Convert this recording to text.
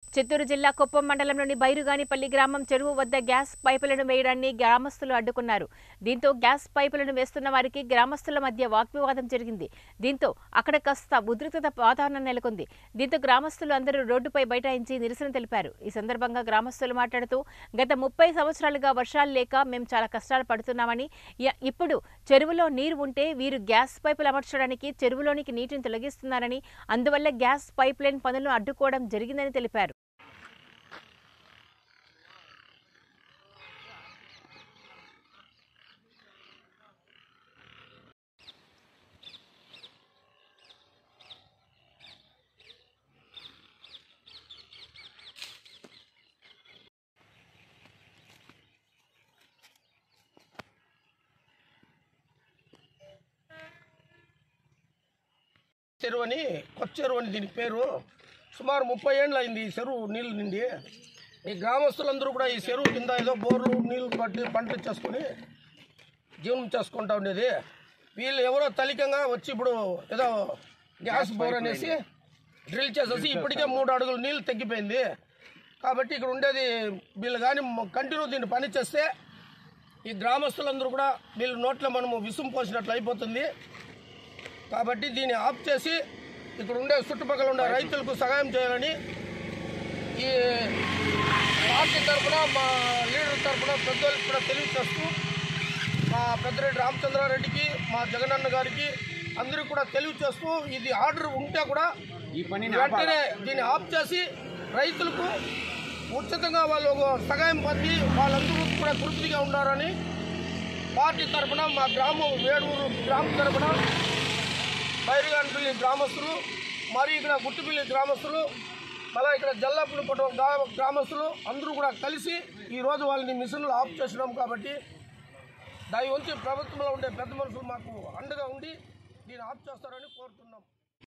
చిత్తూరు జిల్లా కుప్పం మండలంలోని బైరుగానిపల్లి గ్రామం చెరువు వద్ద గ్యాస్ పైపులను వేయడాన్ని గ్రామస్తులు అడ్డుకున్నారు. దీంతో గ్యాస్ పైపులను వేస్తున్న వారికి గ్రామస్తుల మధ్య వాగ్వివాదం జరిగింది. దీంతో అక్కడ కాస్త ఉద్రిక్తత వాతావరణం నెలకొంది. దీంతో గ్రామస్తులు అందరూ రోడ్డుపై బైఠాయించి నిరసన తెలిపారు. ఈ సందర్భంగా గ్రామస్తులు మాట్లాడుతూ గత 30 సంవత్సరాలుగా వర్షాలు లేక మేము చాలా కష్టాలు పడుతున్నామని, ఇప్పుడు చెరువులో నీరు ఉంటే వీరు గ్యాస్ పైపులు అమర్చడానికి చెరువులోనికి నీటిని తొలగిస్తున్నారని, అందువల్ల గ్యాస్ పైప్ లైన్ పనులను అడ్డుకోవడం జరిగిందని తెలిపారు. చెరువు అని కొత్త చెరువు అని దీనికి పేరు. సుమారు 30 ఏళ్ళు అయింది ఈ చెరువు నీళ్ళు నిండి. ఈ గ్రామస్తులందరూ కూడా ఈ చెరువు కింద ఏదో బోర్లు నీళ్ళు పట్టి పంటలు చేసుకొని జీవనం చేసుకుంటా ఉండేది. వీళ్ళు ఎవరో తలికంగా వచ్చి ఇప్పుడు ఏదో గ్యాస్ బోర్ అనేసి డ్రిల్ చేసేసి ఇప్పటికే 3 అడుగులు నీళ్ళు తగ్గిపోయింది. కాబట్టి ఇక్కడ ఉండేది వీళ్ళు కానీ కంటిన్యూ దీన్ని పని చేస్తే ఈ గ్రామస్తులందరూ కూడా వీళ్ళు నోట్లో మనము విసుము పోసినట్లు అయిపోతుంది. కాబట్టి దీన్ని ఆఫ్ చేసి ఇక్కడ ఉండే చుట్టుపక్కల ఉండే రైతులకు సహాయం చేయాలని ఈ పార్టీ తరఫున మా లీడర్ తరఫున పెద్దలకు కూడా తెలియచేస్తూ మా పెద్దరెడ్డి రామచంద్రారెడ్డికి, మా జగనన్న గారికి అందరికీ కూడా తెలియచేస్తూ ఇది ఆర్డర్ ఉంటే కూడా ఈ పని వెంటనే దీన్ని ఆఫ్ చేసి రైతులకు ఉచితంగా వాళ్ళు సహాయం పొంది వాళ్ళందరూ కూడా తృప్తిగా ఉండాలని పార్టీ తరఫున మా గ్రామం వేడూరు గ్రామం తరఫున బైరుగానిపల్లి గ్రామస్తులు, మరియు ఇక్కడ గుట్టుపల్లి గ్రామస్తులు, మళ్ళీ ఇక్కడ జల్లాపులు గ్రామస్తులు అందరూ కూడా కలిసి ఈరోజు వాళ్ళని మిషన్లు ఆఫ్ చేసినాం. కాబట్టి దాని వంచి ప్రభుత్వంలో ఉండే పెద్ద మనుషులు మాకు అండగా ఉండి దీన్ని ఆఫ్ చేస్తారని కోరుతున్నాం.